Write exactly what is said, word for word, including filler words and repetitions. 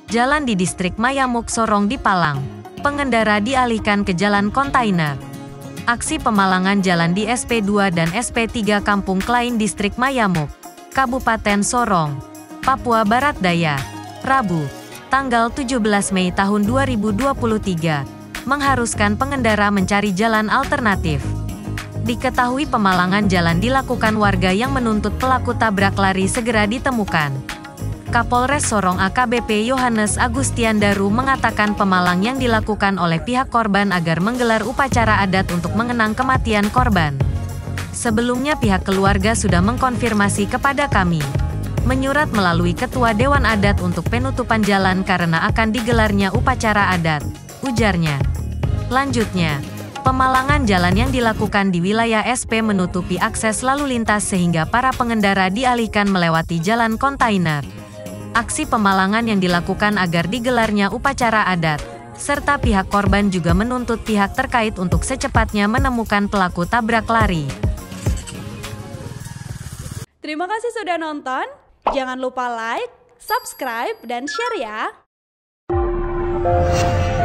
Jalan di distrik Mayamuk Sorong dipalang. Pengendara dialihkan ke jalan kontainer. Aksi pemalangan jalan di S P dua dan S P tiga Kampung Klain distrik Mayamuk, Kabupaten Sorong, Papua Barat Daya, Rabu, tanggal tujuh belas Mei tahun dua ribu dua puluh tiga, mengharuskan pengendara mencari jalan alternatif. Diketahui pemalangan jalan dilakukan warga yang menuntut pelaku tabrak lari segera ditemukan. Kapolres Sorong A K B P Yohanes Agustian Daru mengatakan pemalang yang dilakukan oleh pihak korban agar menggelar upacara adat untuk mengenang kematian korban. Sebelumnya pihak keluarga sudah mengkonfirmasi kepada kami, menyurat melalui Ketua Dewan Adat untuk penutupan jalan karena akan digelarnya upacara adat, ujarnya. Lanjutnya, pemalangan jalan yang dilakukan di wilayah S P menutupi akses lalu lintas sehingga para pengendara dialihkan melewati jalan kontainer. Aksi pemalangan yang dilakukan agar digelarnya upacara adat, serta pihak korban juga menuntut pihak terkait untuk secepatnya menemukan pelaku tabrak lari. Terima kasih sudah nonton, jangan lupa like, subscribe, dan share ya!